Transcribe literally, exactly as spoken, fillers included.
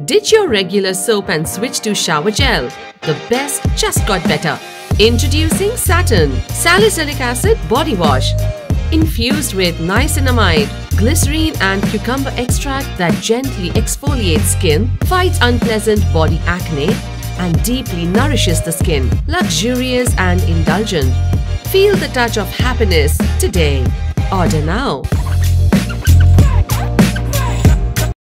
Ditch your regular soap and switch to shower gel. The best just got better. Introducing Saturn Salicylic Acid Body Wash. Infused with niacinamide, glycerin and cucumber extract that gently exfoliates skin, fights unpleasant body acne, and deeply nourishes the skin. Luxurious and indulgent. Feel the touch of happiness today. Order now.